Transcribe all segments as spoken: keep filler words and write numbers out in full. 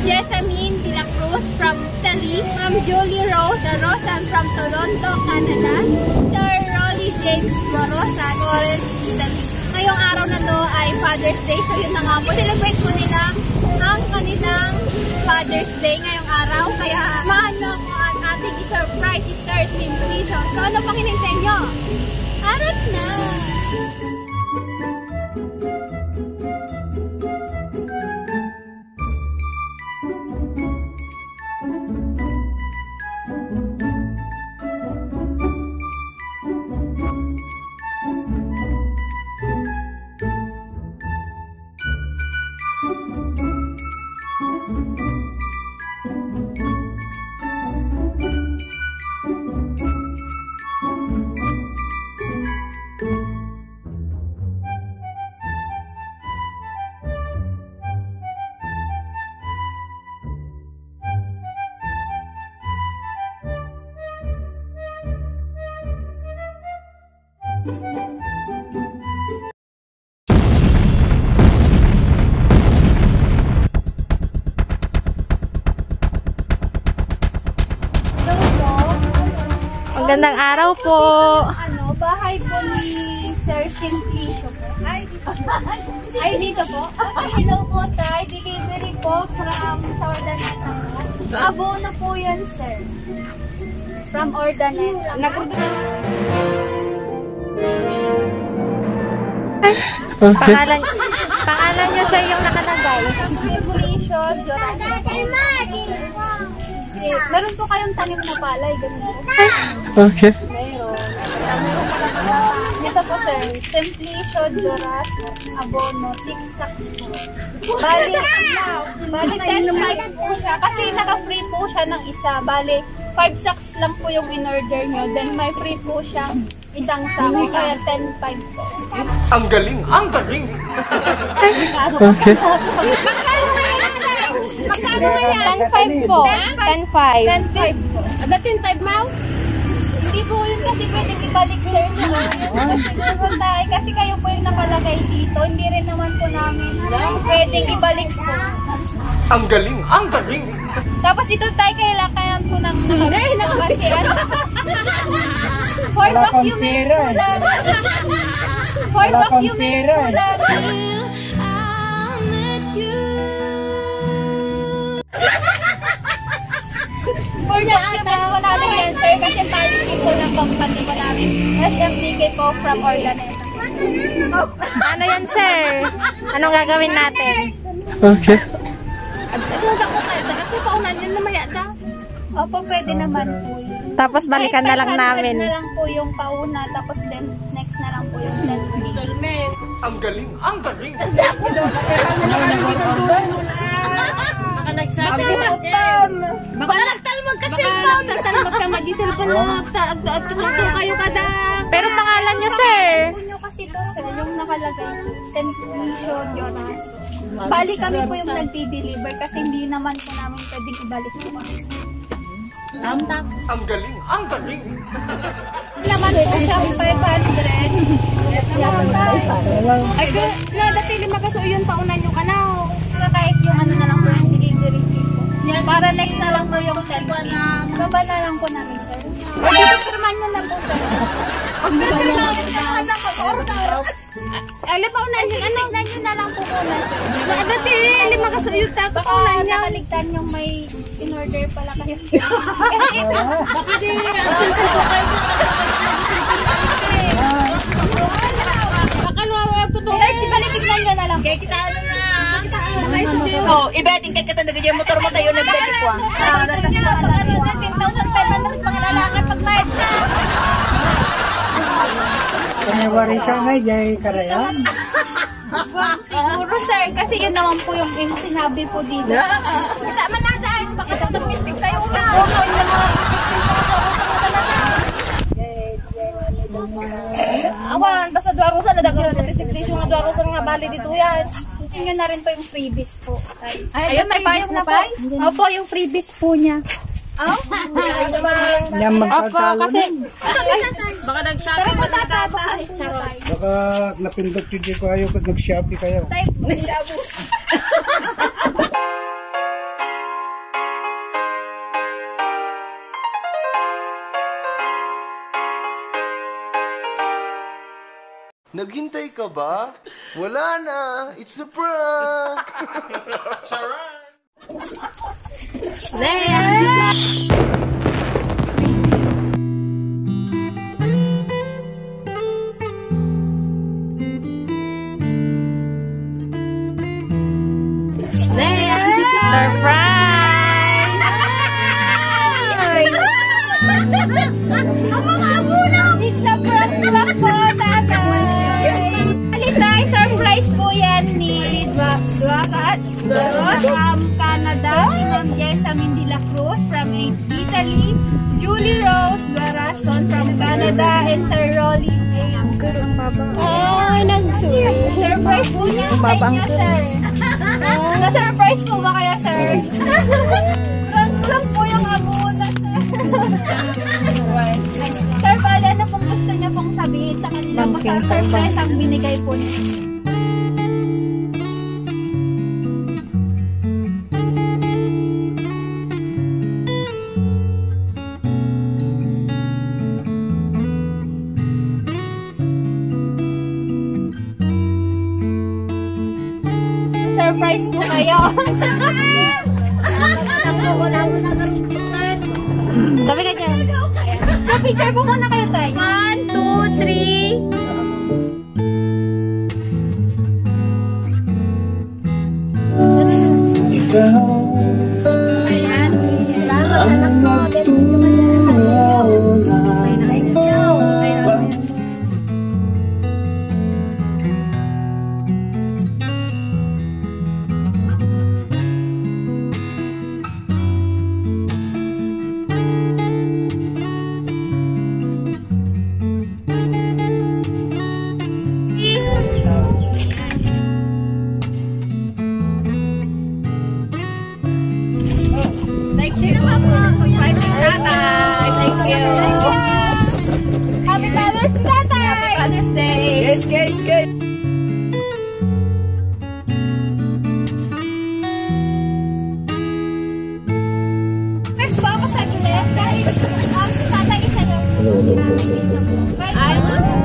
Jessamine De La Cruz from Italy, Ma'am Julie Rose Rosan from Toronto, Canada, Sir Rolly James Barosa, Florence, Italy. Ngayong araw na to ay Father's Day, so yun na nga po. Celebrate po nila ang kanilang Father's Day ngayong araw, kaya mahalo ko at ating i-surprise si Sir Simplicio. So ano pang hinintay nyo? Harap na! Magandang araw po. Ano, bahay po ni Sir Simplicio po. Ay, dito po. Ay, dito po. Ay, hello po, Tay. Delivery po from sa Ordaneta po. Abono po yan, sir. From Ordaneta. Okay. Pangalan, pangalan niyo sa yung nakalagay. Simplicio, meron po kayong tanim na palay, ganun po. Okay. Meron. Ito po, sir. Simplicio, Duras, Abono, six sacks po. Bali, bali ten sacks po siya. Kasi naka-free po siya ng isa. Bali, five sacks lang po yung in-order nyo. Then may free po siyang isang sack. Kaya ten five po. Ang galing! Ang galing! Okay. Magkano kaya? Magkano kaya? ten five po. ten five. ten five po. Ada ten five, Mau? Hindi po yun kasi pwedeng ibalik, sir. Siguro tayo. Kasi kayo po yung nakalagay dito. Hindi rin naman po namin pwedeng ibalik po. Ang galing! Ang galing! Tapos ito tayo kailangan po nang nakalagay na kasi ano. For documents po lang. For documents po lang. For documents po natin yan, sir. Kasi policy po ng company po namin. S M D K po from Ordaneta. Ano yan, sir? Anong gagawin natin? Okay. Opo, pwede naman po yun. Tapos balikan na lang namin. na lang po yung pauna, tapos then next na lang po yung installment. Ang galing! Ang galing! Baka nag-shopping. Baka nagtalmag ka cellphone. Nagtalmag ka mag-cellphone mo. Tagtuag kayo kada. Pero pangalan niyo, sir? Po nyo kasi to, sir, yung nakalagay po. Simplicio Jonas. Bali kami po yung nagdi-deliver kasi hindi naman po namin pwedeng ibalik po kami. Tam-tam. Ang galing! Ang galing! Naman po siya five hundred. Ay, na dati lima kaso yun paunan yung kanaw. Pero kahit yung ano na lang po yung delivery fee po. Para next na lang po yung selwa na baba na lang po namin, sir. O dito firman nyo na po, sir. Ay, paunan yung ano. Tignan nyo na lang po muna, sir. Na dati lima kaso yun tato Baka paunan niya. nakaligtan yung may in-order pala kayo. Kasi ito, Baka di ang sinsin ko kayo na baka nuwag ko to. sir, balik tignan nyo na lang. Kaya kita ano na. Oh, ibeting kay katanda yung motor mo tayo nagdali ko. ten thousand five hundred mga lalaki pagbayad na. Panewari siya nga, jay karayan. Siguro, sir, kasi yun naman po yung sinabi po dito. Kita man na dahil bakit nag-mistake tayo na. Awan, basta duwarusan na dagang participation nga duwarusan nga bali dito yan. Yun na rin po yung freebies po. Ay, ayun, may payong na po. Opo, yung freebies po niya. Oh? Yan magkakalan. Baka nag-shopping pa ng tatay. Charot. Baka napindot yun ko kayo pag nag-shopping kayo. Type po. Nag-shopping. Naghintay ka ba? Wala na. It's a prank. Charan! It's a prank lang po, tatay. Alitay, surprise po yan ni Duacat Baros from Canada, si Ma'am Jessamine de la Cruz from Italy, Julie Rose Guarason from Canada, and Sir Rolly James. Ah, nag-surprise. Surprise po niya sa inyo, sir. Na-surprise po ba kayo, sir? Prank lang po yung abuna, sir. Sir, bali, ano pong gusto niya pong sabihin sa kanila po, sir? Surprise ang binigay po niya. Surprise po kayo. Sabi ka dyan. So, picture po muna kayo tayo. One, two, three. Ikaw ang nagtunay. Sino pa po? Surprise si tatay. Thank you. Happy Father's Day, tatay! Happy Father's Day. Yes, yes, yes. Next po ako sa gilid dahil um, tatay isa daw. Ay,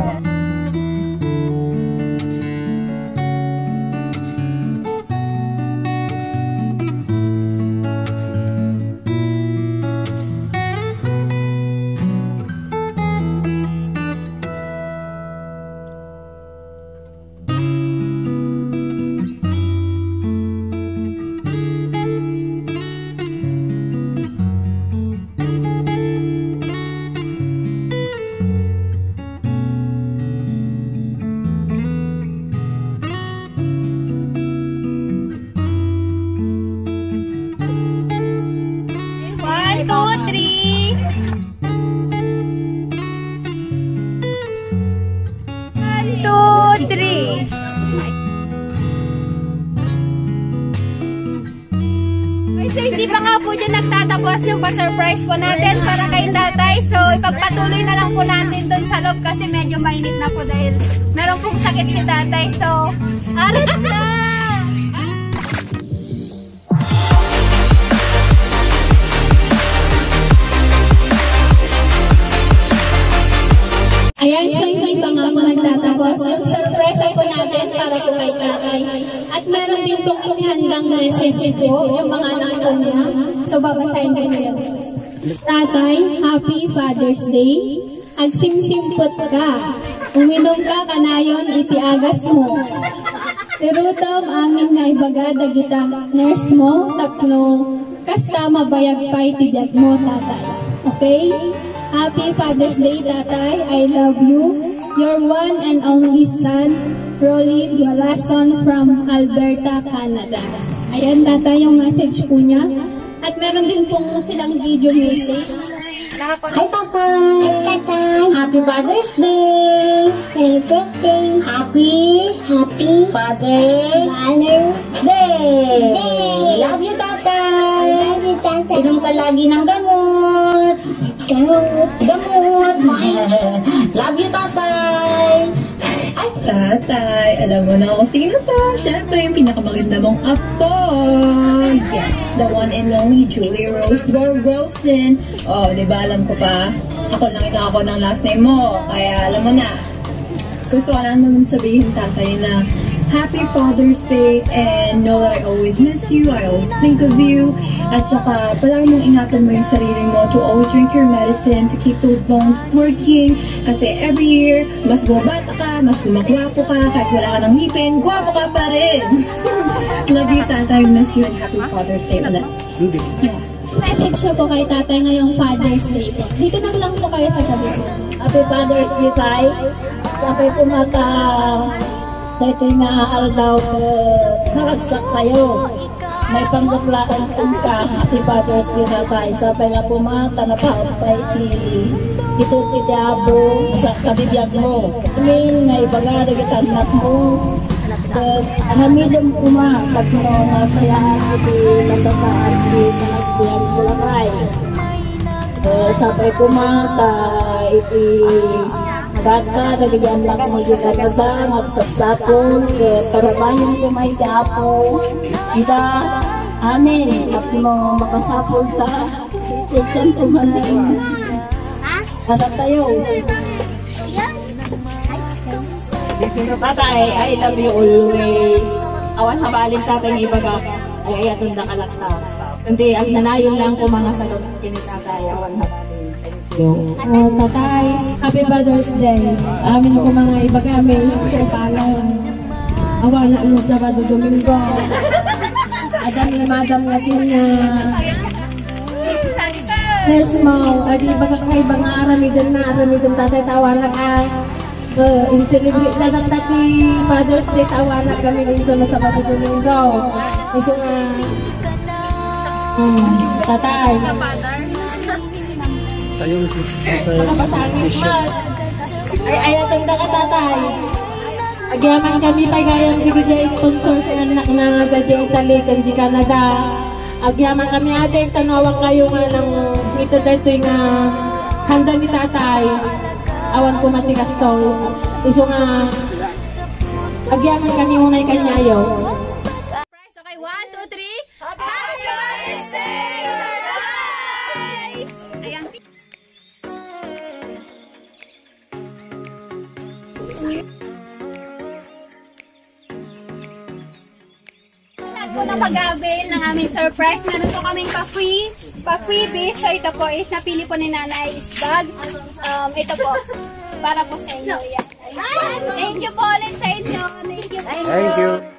one, two, three. One, two, three. Okay, so hindi pa nga po dyan nagtatapos yung pa-surprise po natin para kay tatay. So, ipagpatuloy na lang po natin dun sa loob kasi medyo mainit na po dahil meron pong sakit si tatay. So, arat na! Ayan, so hindi pa nga po nagtatapos yung surprise po natin para po kay tatay. At meron din pong inihandang message po yung mga anak po niya. So babasahin ko niyo. Tatay, Happy Father's Day. Agsimsimpot ka. Uminom ka kanayon itiagas mo. Tirutom amin nga ibaga dagita nurse mo tapno kasta mabayag pa'y tidag mo, tatay. Okay? Happy Father's Day, tatay. I love you. Your one and only son, Rolly Guarason from Alberta, Canada. Ayan, tatay, yung message po niya. At meron din pong silang video message. Hi, Tatay! Hi, Tatay! Happy Father's Day! Happy birthday! Happy, happy Father's Day! Day! Love you, Tatay! Love you, Tatay! Inom ka lagi ng gamot! Gamot! Gamot! Love you, Tatay! Ay! Tatay, alam mo na kung sino to. Siyempre, yung pinakamaganda mong apo. Yes, the one and only Julie Rose Guarason. Oh, di ba alam ko pa? Ako lang ikaw ako ng last name mo. Kaya alam mo na. gusto ko lang naman sabihin, tatay, na Happy Father's Day and know that I always miss you, I always think of you. At saka, palagi mong ingatan mo yung sarili mo to always drink your medicine, to keep those bones working. Kasi every year, mas bumabata ka, mas gumagwapo ka, kahit wala ka ng ngipin, gwapo ka pa rin. Love you, tatay. Miss you and Happy Father's Day ulit. Hindi. Yeah. Message ko po kay tatay ngayong Father's Day po. Dito na lang po kayo sa gabi po. Happy Father's Day, tay. Sabay po mata. Sa ito'y naaaral daw ko. Nakasak kayo. May panggaplaan kong ka. Happy Father's Day, tatay. Sabay na po mata na pa sa iti. Ito itiabo sa kabibiyag mo. Amin, may bagada kita anak mo. Hamidam ko ma. Pag mo nasayaan iti masasaan iti sa nagbiyan ko lakay. Sabay po mata iti kaka, nagigyan lang mo yung kanada, magsapsapon, karabayan ko may dapo. Ida, amin, at mo makasapon ta, ikan tumanin. Ada tayo. Tatay, I love you always. Awan habalin tatay ng ibaga, ay ayatong nakalakta. Hindi, ang nanayon lang ko mga salot kinitatay, awan habalin. Uh, tatay, Happy Father's Day. Amin ko mga iba kami, so palang awala mo Sabado Domingo. Adam ni Madam nga siya nurse mo, adi baga kaibang aramidin na aramidin tatay tawanak ah. Uh, in-celebrate na tati Father's Day tawanak kami dito na Sabado Domingo. Iso nga um, tatay. Makapasangit man. Ay, ayatong na ka, tatay. Agyaman kami pa gayang digidya sponsors ng anak na da Italy, di Canada. Agyaman kami ate, tanawang kayo nga ng ito dito yung uh, handa ni tatay. Awan ko matigas to. Iso nga, agyaman kami unay kanyayo. Okay, one, two, three. Happy Father's Day! Surprise! Ayan. Lahat po ng pag-avail ng aming surprise. Meron po kaming pa-free, pa-freebie. So ito po is napili po ni Nanay is bag. Um, ito po, para po sa inyo. Yan. Thank you po ulit sa inyo. Thank you po. Thank you.